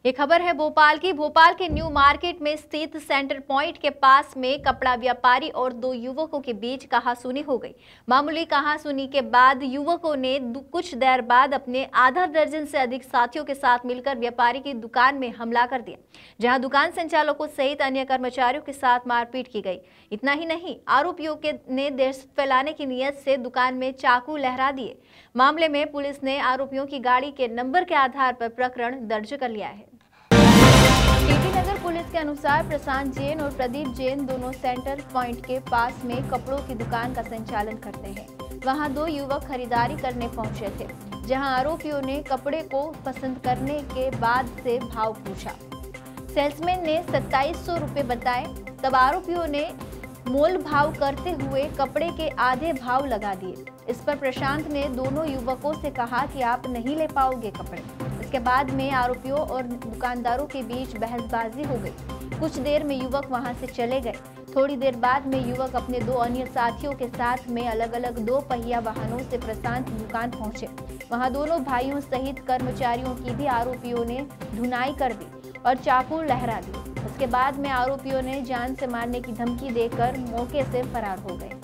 ये खबर है भोपाल की। भोपाल के न्यू मार्केट में स्थित सेंटर पॉइंट के पास में कपड़ा व्यापारी और दो युवकों के बीच कहासुनी हो गई। मामूली कहासुनी के बाद युवकों ने कुछ देर बाद अपने आधा दर्जन से अधिक साथियों के साथ मिलकर व्यापारी की दुकान में हमला कर दिया, जहां दुकान संचालकों सहित अन्य कर्मचारियों के साथ मारपीट की गई। इतना ही नहीं, आरोपियों ने दहशत फैलाने की नीयत से दुकान में चाकू लहरा दिए। मामले में पुलिस ने आरोपियों की गाड़ी के नंबर के आधार पर प्रकरण दर्ज कर लिया है। टीटी नगर पुलिस के अनुसार प्रशांत जैन और प्रदीप जैन दोनों सेंटर पॉइंट के पास में कपड़ों की दुकान का संचालन करते हैं। वहां दो युवक खरीदारी करने पहुंचे थे, जहां आरोपियों ने कपड़े को पसंद करने के बाद से भाव पूछा। सेल्समैन ने 2700 रुपये बताए, तब आरोपियों ने मोल भाव करते हुए कपड़े के आधे भाव लगा दिए। इस पर प्रशांत ने दोनों युवकों से कहा कि आप नहीं ले पाओगे कपड़े। इसके बाद में आरोपियों और दुकानदारों के बीच बहसबाजी हो गई। कुछ देर में युवक वहां से चले गए। थोड़ी देर बाद में युवक अपने दो अन्य साथियों के साथ में अलग अलग 2 पहिया वाहनों से प्रशांत की दुकान पहुंचे। वहां दोनों भाइयों सहित कर्मचारियों की भी आरोपियों ने धुनाई कर दी और चाकू लहरा दी। उसके बाद में आरोपियों ने जान से मारने की धमकी देकर मौके से फरार हो गए।